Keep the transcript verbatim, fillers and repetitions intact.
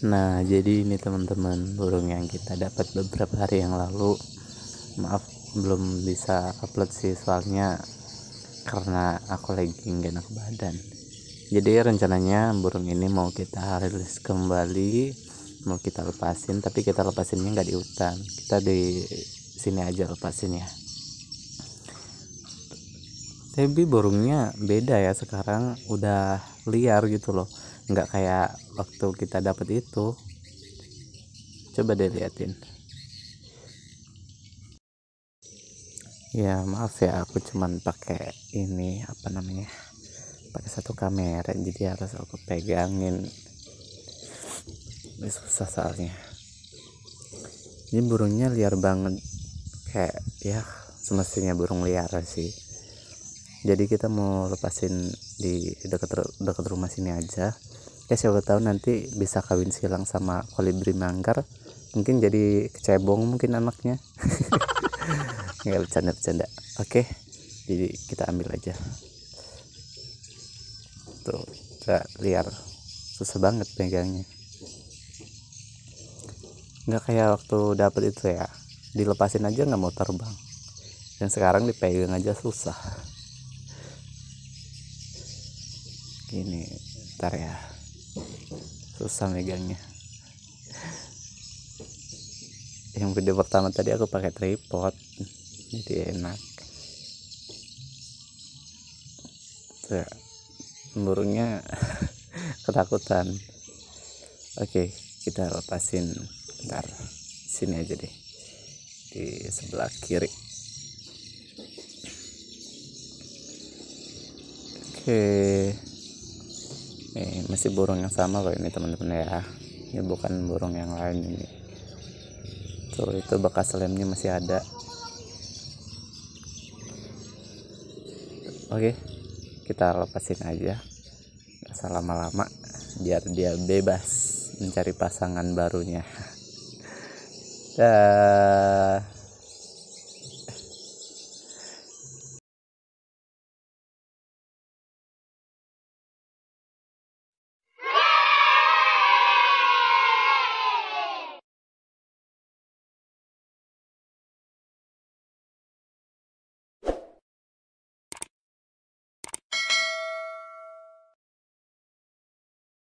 Nah, jadi ini teman-teman burung yang kita dapat beberapa hari yang lalu. Maaf belum bisa upload sih, soalnya karena aku lagi nggak enak badan. Jadi rencananya burung ini mau kita rilis kembali, mau kita lepasin, tapi kita lepasinnya nggak di hutan, kita di sini aja lepasinnya. Tapi burungnya beda ya, sekarang udah liar gitu loh, nggak kayak waktu kita dapat itu. Coba deh liatin. Ya maaf ya, aku cuman pakai ini apa namanya, pakai satu kamera, jadi harus aku pegangin. Ini susah soalnya. Ini burungnya liar banget, kayak ya semestinya burung liar sih. Jadi kita mau lepasin di dekat dekat rumah sini aja. Ya siapa tahu nanti bisa kawin silang sama kolibri manggar, mungkin jadi kecebong mungkin anaknya. Nggak, bercanda-bercanda. Oke, jadi kita ambil aja. Tuh, gak liar, susah banget pegangnya. Nggak kayak waktu dapet itu ya, dilepasin aja nggak mau terbang. Dan sekarang dipegang aja susah. Gini, ntar ya, susah megangnya. Yang video pertama tadi aku pakai tripod, jadi enak. Tuh, burungnya ketakutan. Oke, kita lepasin. Ntar sini aja deh, di sebelah kiri. Oke, nih masih burung yang sama loh ini teman-teman ya. Ini bukan burung yang lain ini. Tuh, itu bekas lemnya masih ada. Oke, kita lepasin aja, nggak usah lama-lama, biar dia bebas mencari pasangan barunya. Dah.